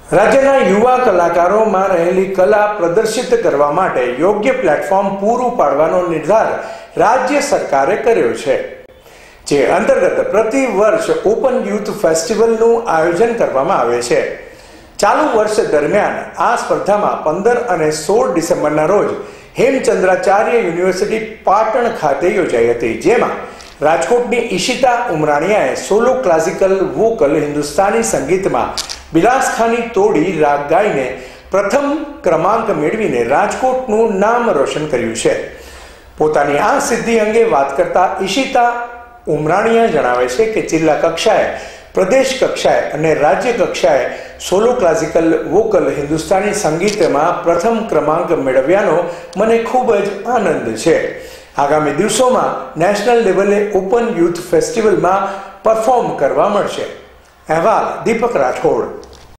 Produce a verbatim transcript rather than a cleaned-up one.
રાજ્યના યુવા કલાકારોમાં રહેલી કલા પ્રદર્શિત કરવા માટે યોગ્ય પ્લેટફોર્મ પૂરું પાડવાનો નિર્ધાર રાજ્ય સરકારે કર્યો છે, જે અંતર્ગત પ્રતિ વર્ષ ઓપન યુથ ફેસ્ટિવલનું આયોજન કરવામાં આવે છે। ચાલુ વર્ષ દરમિયાન આ સ્પર્ધામાં પંદર અને સોળ ડિસેમ્બરના રોજ હેમચંદ્રાચાર્ય યુનિવર્સિટી પાટણ ખાતે યોજાઈ હતી, જેમાં રાજકોટની ઈશિતા ઉમરાણીયાએ સોલો ક્લાસિકલ વોકલ હિન્દુસ્તાની સંગીતમાં બિલાસખાની તોડી રાગ ગાઈને પ્રથમ ક્રમાંક મેળવીને રાજકોટનું નામ રોશન કર્યું છે। પોતાની આ સિદ્ધિ અંગે વાત કરતા ઈશિતા ઉમરાણીયા જણાવે છે કે જિલ્લા કક્ષાએ, પ્રદેશ કક્ષાએ અને રાજ્ય કક્ષાએ સોલો ક્લાસિકલ વોકલ હિન્દુસ્તાની સંગીતમાં પ્રથમ ક્રમાંક મેળવ્યાનો મને ખૂબ જ આનંદ છે। આગામી દિવસોમાં નેશનલ લેવલે ઓપન યુથ ફેસ્ટિવલમાં પરફોર્મ કરવા મળશે। અહેવાલ દીપક રાઠોડ।